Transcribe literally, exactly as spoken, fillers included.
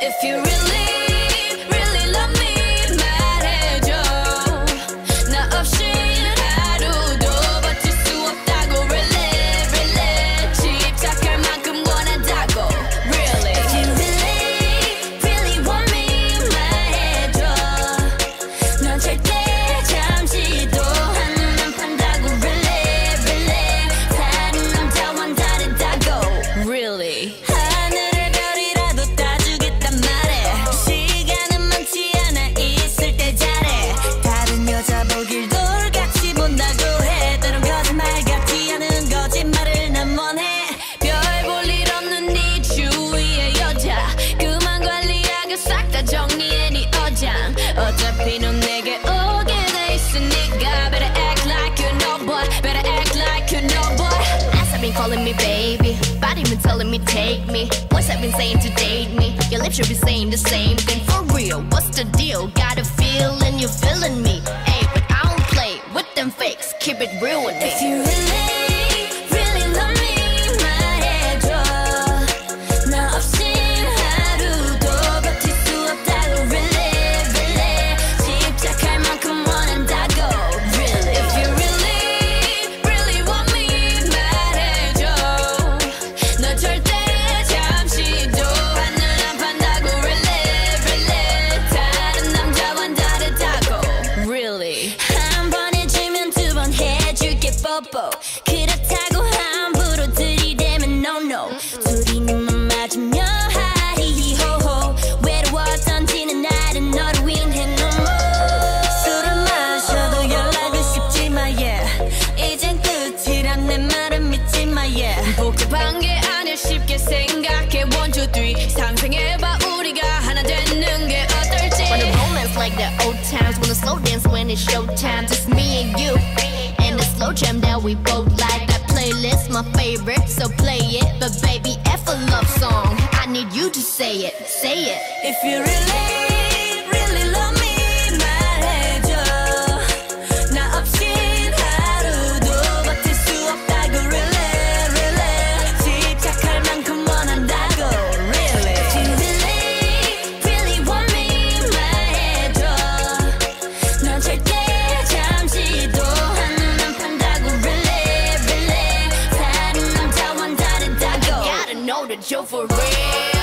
If you really, really love me 말해줘. 나 없이 하루도 버틸 수 없다고 really, really. 집착할 만큼 원한다고 really. If you really, really want me 말해줘. 넌 절대 잠시도 한눈 안 판다고 really, really. 다른 남자와는 다르다고 really. 어차피 넌 내게 오게 돼 있으니까 better act like you know boy, better act like you know boy. Ass have been calling me baby, body been telling me take me, voice have been saying to date me, your lips should be saying the same thing for real. What's the deal? Got a feeling you're feeling me, hey, but I don't play with them fakes, keep it real with me. If you really, really love me 말해줘. 나 없이 하루도 버틸 수 없다고 really. 그렇다고 함부로 들이대면 no no. 둘이 눈만 맞으면 하이호호. 외로웠던지는 나는 너를 위해 no more. 술을 마셔도 연락은 쉽지만 yeah. 이젠 끝이란 내 말은 믿지마 yeah. 복잡한 게 아닐 쉽게 생각해 one two three. 상상해봐 우리가 하나 되는 게 어떨지. Wanna romance like the old times. Wanna slow dance when it's showtime. Just me and you slow jam that we both like. That playlist my favorite, so play it. But baby, F a love song, I need you to say it, say it. If you really, really love me 말해줘. 나 없인 하루도 버틸 수 없다고 really, really. 집착할 만큼 원한다고 really. If you really, really want me 말해줘. 넌 절대 잠시도 know that you're for real.